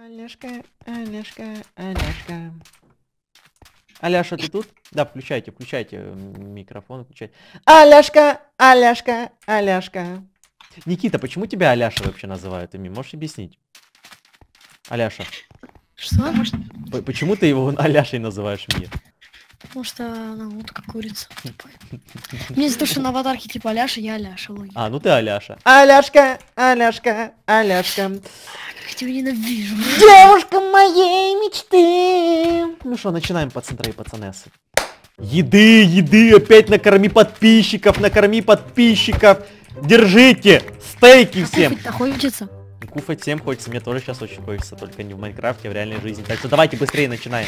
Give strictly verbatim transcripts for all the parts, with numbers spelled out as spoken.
Аляшка, Аляшка, Аляшка. Аляша, ты тут? Да, включайте, включайте микрофон, включайте. Аляшка, Аляшка, Аляшка. Никита, почему тебя Аляша вообще называют ими? Можешь объяснить? Аляша. Что? Почему ты его Аляшей называешь, Мия? Потому что она вот как курица. Мне за то, что на аватарке типа Аляша, я Аляша. Логика. А, ну ты Аляша. Аляшка, Аляшка, Аляшка. Как я тебя ненавижу. Девушка моей мечты. Ну что, начинаем, пацаны и пацанессы. Еды, еды, опять накорми подписчиков, накорми подписчиков. Держите, стейки всем. А хочется? Куфать всем хочется, мне тоже сейчас очень хочется, только не в Майнкрафте, а в реальной жизни. Так что давайте быстрее начинаем.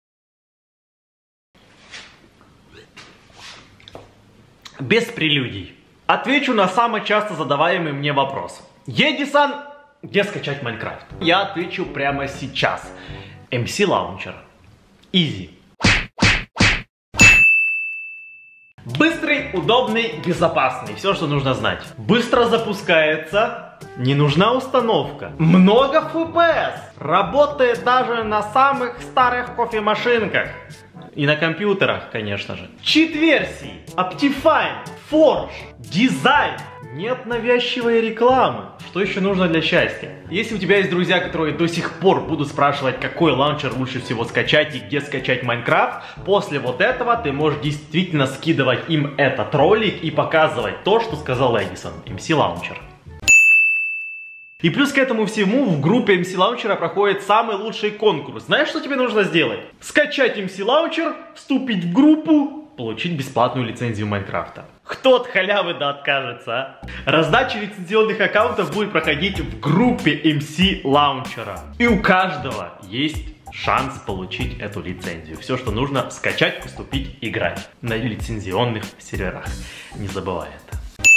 Без прелюдий. Отвечу на самый часто задаваемый мне вопрос. Едисан, где скачать Майнкрафт? Я отвечу прямо сейчас. эм си Launcher. Изи. Быстрый, удобный, безопасный. Все, что нужно знать. Быстро запускается. Не нужна установка. Много эф пи эс. Работает даже на самых старых кофемашинках. И на компьютерах, конечно же. Чит-версии, Optifine, Forge, дизайн. Нет навязчивой рекламы. Что еще нужно для счастья? Если у тебя есть друзья, которые до сих пор будут спрашивать, какой лаунчер лучше всего скачать и где скачать Майнкрафт, после вот этого ты можешь действительно скидывать им этот ролик и показывать то, что сказал Эдисон. эм си Launcher. И плюс к этому всему в группе эм си Launcher проходит самый лучший конкурс. Знаешь, что тебе нужно сделать? Скачать эм си Launcher, вступить в группу, получить бесплатную лицензию Майнкрафта. Кто от халявы да откажется, а? Раздача лицензионных аккаунтов будет проходить в группе эм си Launcher. И у каждого есть шанс получить эту лицензию. Все, что нужно, скачать, поступить, играть на лицензионных серверах. Не забывай это.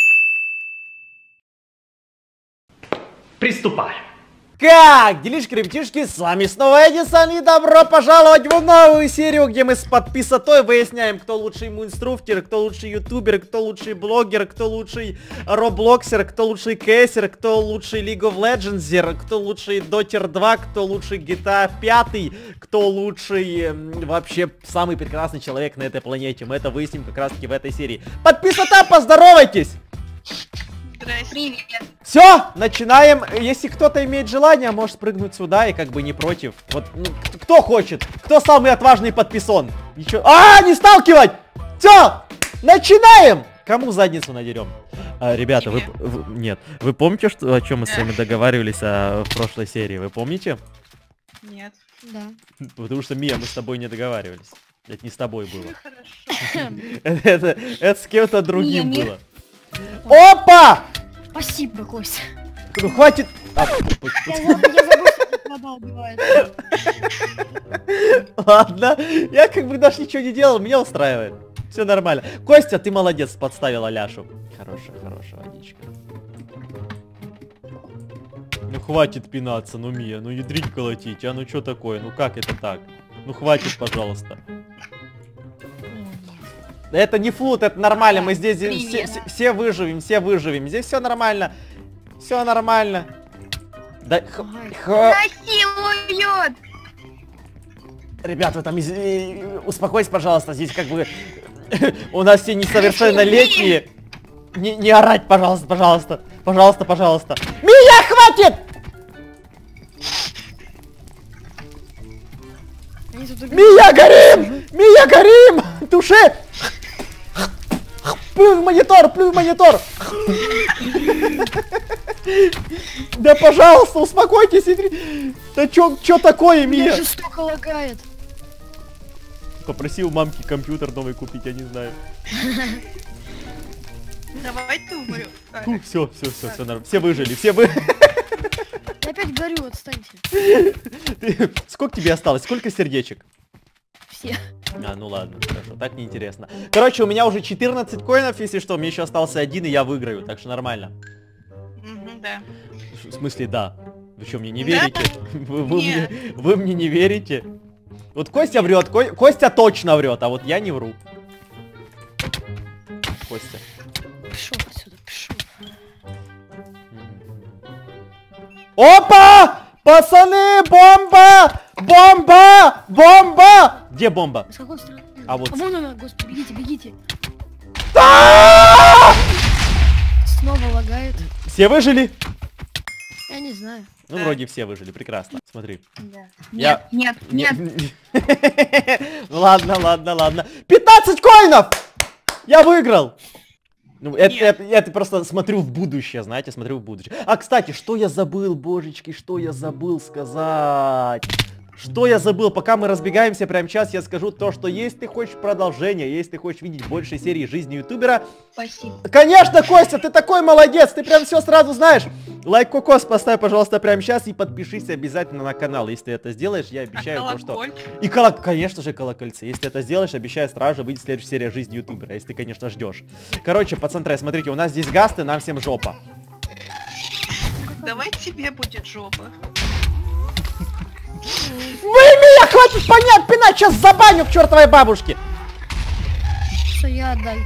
Приступаем. Как? Делишки, ребятишки, с вами снова Эдисон, и добро пожаловать в новую серию, где мы с подписотой выясняем, кто лучший мунструфтер, кто лучший ютубер, кто лучший блогер, кто лучший роблоксер, кто лучший кэсер, кто лучший League of Legends, кто лучший Дотер два, кто лучший джи ти эй пять, кто лучший э, вообще самый прекрасный человек на этой планете. Мы это выясним как раз таки в этой серии. Подписота, поздоровайтесь! Привет. Все, начинаем. Если кто-то имеет желание, может прыгнуть сюда и как бы не против. Вот, ну, кто хочет? Кто самый отважный подписон? Ничего. А, не сталкивать! Все, начинаем! Кому задницу надерем? А, ребята, вы, вы... Нет. Вы помните, что, о чем мы с вами договаривались а, в прошлой серии? Вы помните? Нет. Да. Потому что, Мия, мы с тобой не договаривались. Это не с тобой было. Хорошо. Это с кем-то другим Мия, было. Опа! Спасибо, Костя. Ну хватит! А, Я забыл, я забыл, что тут вода убивает. ладно, я как бы даже ничего не делал, меня устраивает. Все нормально. Костя, ты молодец, подставил Аляшу. Хорошая, хорошая водичка. Ну хватит пинаться, ну Мия, ну ядрить колотить, а ну что такое, ну как это так? Ну хватит, пожалуйста. Это не флут, это нормально, мы здесь все, все, все выживем, все выживем. Здесь все нормально, все нормально. Да, х, х... Насилуют! Ребят, вы там из... успокойтесь, пожалуйста, здесь как бы у нас все несовершеннолетние. Не, не орать, пожалуйста, пожалуйста, пожалуйста, пожалуйста. Меня хватит! Мия, горим! Мия, горим! Туши! Плюй в монитор, плюй в монитор! Да пожалуйста, успокойтесь! Да чё, чё такое, Мия? Меня жестоко лагает. Попроси у мамки компьютер новый купить, я не знаю. Давай ты умрёшь. Фу, все, все, все, все нормально. Все выжили, все вы. Я опять горю, отстаньте. Сколько тебе осталось? Сколько сердечек? Все. А, ну ладно, хорошо, так неинтересно. Короче, у меня уже четырнадцать коинов, если что, мне еще остался один, и я выиграю, так что нормально. Угу, да. В смысле, да. Вы что, мне не Да? верите? Вы, вы, Нет. мне, вы мне не верите? Вот Костя врет, Ко Костя точно врет, а вот я не вру. Костя. Пошел отсюда, пошел. Опа! Пацаны, бомба! Бомба! Бомба! Где бомба? С какой стороны? А вот- А вон она, господи, бегите, бегите. А! Снова лагает. Все выжили? Я не знаю. Ну, Да. вроде все выжили, прекрасно. Смотри. Да. Я- Нет, нет, Не- нет. Ну ладно, ладно, ладно. пятнадцать коинов! Я выиграл! Ну, это, Нет. это- это просто смотрю в будущее, знаете, смотрю в будущее. А, кстати, что я забыл, божечки, что я забыл сказать? Что я забыл? Пока мы разбегаемся прямо сейчас, я скажу то, что если ты хочешь продолжение, если ты хочешь видеть больше серии жизни ютубера, Спасибо. конечно, Костя, ты такой молодец, ты прям все сразу знаешь. Лайк, кокос, поставь, пожалуйста, прямо сейчас и подпишись обязательно на канал. Если ты это сделаешь, я обещаю А то, что... колоколь? И колок... конечно же, колокольцы. Если ты это сделаешь, обещаю, сразу же выйдет следующая серия жизни ютубера, если ты, конечно, ждешь. Короче, пацаны, смотрите, у нас здесь гасты, нам всем жопа. Давай тебе будет жопа. Вы меня хватит понять, пинать, сейчас забаню к чертовой бабушке. Что я отдал.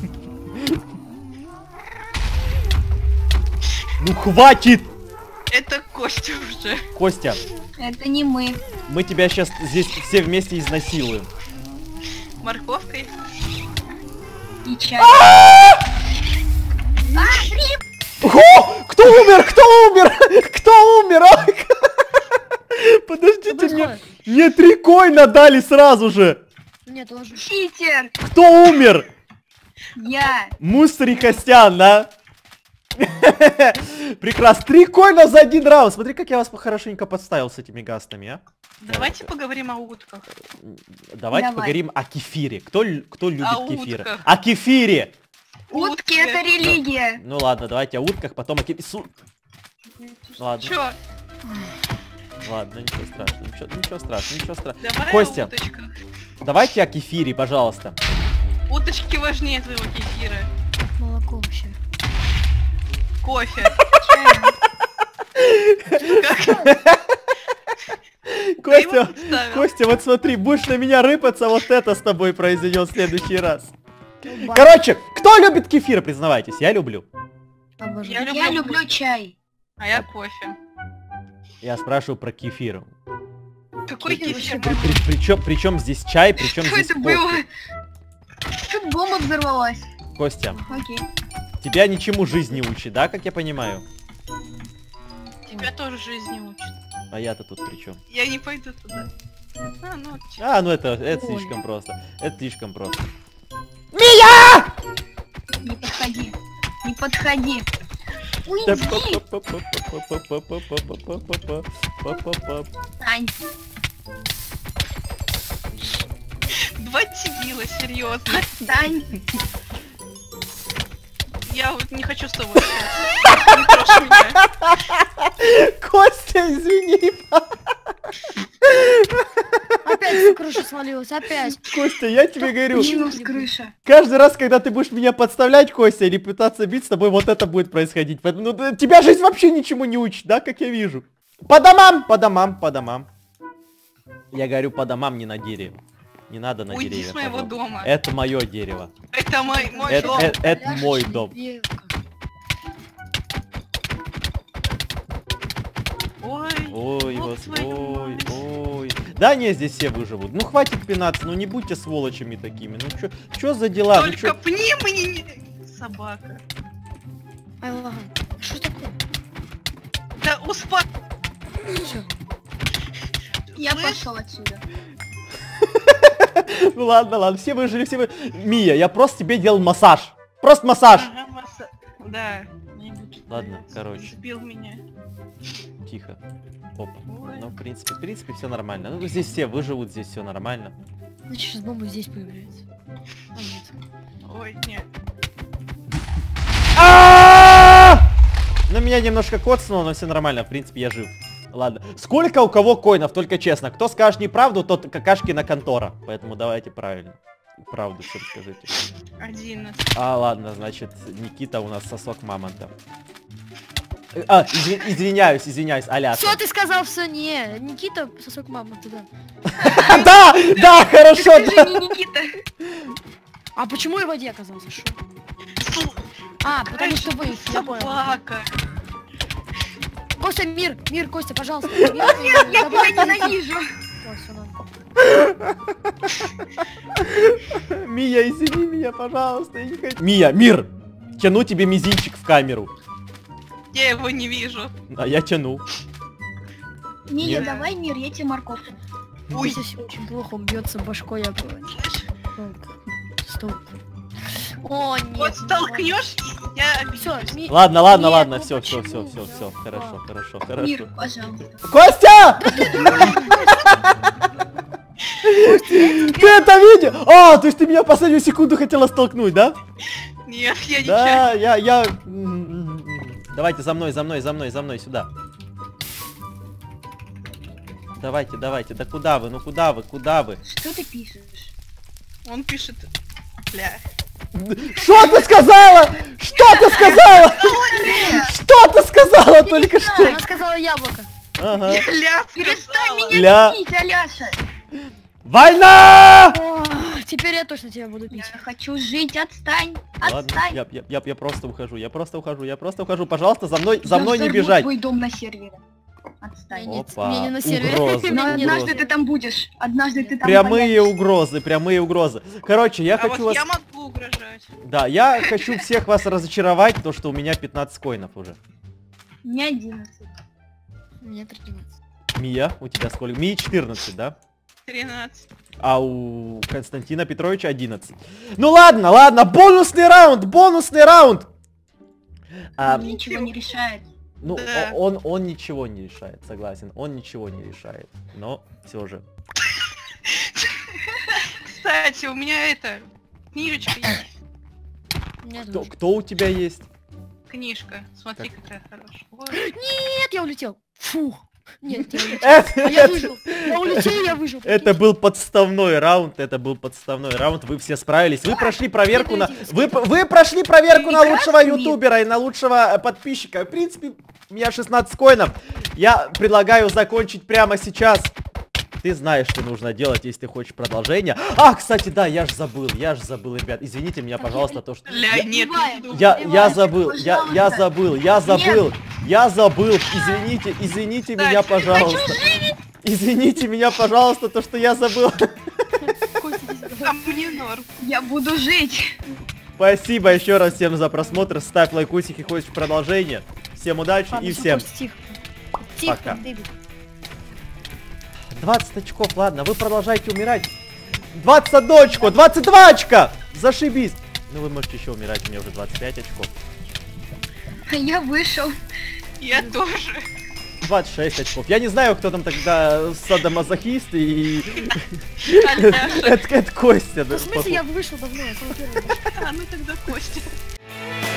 Ну хватит! Это Костя уже. Костя, Это не мы. мы тебя сейчас здесь все вместе изнасилуем. Морковкой. И чай. О! Кто умер? Кто умер? Кто умер? Ой, подождите, Что мне, происходит? мне три коина дали сразу же. Мне тоже. Читер. Кто умер? Я. Мустер и Костян, да? Прекрасно. Три коина за один раунд. Смотри, как я вас хорошенько подставил с этими гастами, а? Давайте поговорим о утках. Давайте Давай. поговорим о кефире. Кто, лю- кто любит О кефир? утках. О кефире. Утки это религия. Ну ладно, давайте о утках, потом о кефире. Су- Ладно, Чё? ладно, ничего страшного, ничего, ничего страшного, ничего страшного. Давай Костя. о уточках. Давайте о кефире, пожалуйста. Уточки важнее твоего кефира. Молоко вообще. Кофе. Костя, подставил. Костя, вот смотри, будешь на меня рыпаться, вот это с тобой произойдет в следующий раз. Колбаса. Короче, кто любит кефир, признавайтесь, я люблю. Обожаю. Я Я люблю, люблю чай. а я кофе. Я спрашиваю про кефир. Какой Кефир кефир? При, при- причем, причем здесь чай, причем Что здесь это кофе. было? Тут бомба взорвалась. Костя, Окей. тебя ничему жизнь не учит, да, как я понимаю? Тебя тоже жизнь не учит. А я-то тут при чем? Я не пойду туда. А, ну, ч- А, ну это, это Ой. слишком просто. Это слишком просто. Не подходи. Не подходи. Да Уйди. па-па-па-па-па-па-па-па-па-па-па-па-па. Ань. Два дебила, серьезно. Дань. Я вот не хочу с тобой общаться. Не трожь меня. Костя, извини. Опять с крыши свалилась, опять. Костя, я тебе говорю, Почему с крыши? каждый раз, когда ты будешь меня подставлять, Костя, или пытаться бить, с тобой вот это будет происходить. Поэтому ну, тебя жизнь вообще ничему не учит, да, как я вижу. По домам, по домам, по домам. Я говорю по домам, не на дереве. Не надо на Уйди деревья. с моего пожалуйста. дома. Это мое дерево. Это мой, мой Это, дом. это- это Ляжешь мой и дом. белка. Ой, Ой, ёб вас, твою ой, мать. ой. Да не, здесь все выживут. Ну хватит пинаться, ну не будьте сволочами такими. Ну чё, чё за дела? Ну, Только чё- пни мне не... Собака. Ай, ладно. Что такое? Да успа... Всё. Я Слышь? пошел отсюда. Ну ладно, ладно, все выжили, все вы... Мия, я просто тебе делал массаж. Просто массаж. Ага, масса- Да. мне будет Ладно, нравиться. короче. Сбил меня. Тихо. Опа. Ой. Ну, в принципе, в принципе, все нормально. Ну, здесь все выживут, здесь все нормально. Значит, сейчас бомба здесь появляется. А, нет. Ой, нет. А! Ну, меня немножко коцнуло, но все нормально. В принципе, я жив. Ладно. Сколько у кого коинов, только честно. Кто скажет неправду, тот какашкина контора. Поэтому давайте правильно. Правду всем скажите. Одиннадцать. А, ладно, значит, Никита у нас сосок мамонта. Э, А, изви- извиняюсь, извиняюсь, Аляска. Все, ты сказал, все, не. Никита, сосок мама туда. Да, да, хорошо, Ты да. же не Никита. А почему я в воде оказался? Шо? Фу, А, потому что вы, я понял. собака. Костя, мир, мир, Костя, пожалуйста. Мир, Нет, я добавь тебя мир. ненавижу. Ой, всё, ладно. Мия, извини меня, пожалуйста, я не хочу. Мия, мир! Тяну тебе мизинчик в камеру. Я его не вижу. А я тяну. Мия, Нет. давай мир, я тебе морковку. Ой, здесь очень плохо, он бьется башкой, я говорю. Стоп. О, нет. Вот столкнешь, и я Все, обиделась. Ладно, ладно, Нет, ладно, ну все, все, все, почему? все, все. Хорошо, А. хорошо, Мир, хорошо. пожалуйста. Костя! Ты это видел? А, то есть ты меня в последнюю секунду хотела столкнуть, да? Нет, я не Да, я, я... Давайте за мной, за мной, за мной, за мной, сюда. Давайте, давайте, да куда вы, ну куда вы, куда вы? Что ты пишешь? Он пишет, бля. Что ты сказала? Что ты сказала? Что ты сказала только что? Она сказала яблоко. Ага. Ля, Перестань сказала. меня Ля. бить, Аляша. Война! О, теперь я точно тебя буду пить. Я хочу жить, отстань, Ладно, отстань. я, я, я, я просто ухожу, я просто ухожу, я просто ухожу. Пожалуйста, за мной, за Я мной не взорву бежать. твой дом на сервере. Отстань. Нет, Опа, мне не на сервере. угрозы, Но Мне не на однажды сервере. ты там будешь. Однажды ты там Прямые появишься. угрозы, прямые угрозы. Короче, я А хочу вот вас... я могу угрожать. Да, я хочу всех вас разочаровать, то что у меня пятнадцать коинов уже. Не одиннадцать. Мне тринадцать. Мия, у тебя сколько? Мии четырнадцать, да? тринадцать. А у Константина Петровича одиннадцать. Ну ладно, ладно, бонусный раунд, бонусный раунд. А, Он ничего не решает. ну, Да. о- он, он ничего не решает, согласен, он ничего не решает. Но все же. Кстати, у меня это, книжечка есть. Мне Кто, тоже. кто у тебя есть? Книжка. Смотри, какая хорошая. Ой. Нет, я улетел. Фух. Нет, я улетел. Это, А я это- выжил. Я улетел, я выжил. это был подставной раунд, это был подставной раунд, вы все справились, вы прошли проверку на... Вы, вы прошли проверку на лучшего ютубера и на лучшего э, подписчика. В принципе, у меня шестнадцать коинов. Я предлагаю закончить прямо сейчас. Ты знаешь, что нужно делать, если ты хочешь продолжение. А, кстати, да, я ж забыл, я ж забыл, ребят. Извините меня, пожалуйста, то, что... Ля, Я- нет, Убиваем. не буду. Я, я Убивайте, забыл, я, я пожалуйста. забыл, я забыл, я забыл, извините, извините Кстати, меня, пожалуйста. Извините меня, пожалуйста, то, что я забыл. А мне норм. Я буду жить. Спасибо еще раз всем за просмотр, ставь лайкусик и хочешь продолжение. Всем удачи Ладно, и всё, всем Костя, Тихо. Тихо, Пока. Дэвид. двадцать очков, ладно, вы продолжаете умирать. двадцать одно очко, двадцать два очка, зашибись. Ну вы можете еще умирать, у меня уже двадцать пять очков. Я вышел. Я тоже. двадцать шесть очков. Я не знаю, кто там тогда садомазохист и... Аляша. Это это Костя. да, Ну, в смысле, походу. я вышел давно, я самый первый. А ну тогда Костя.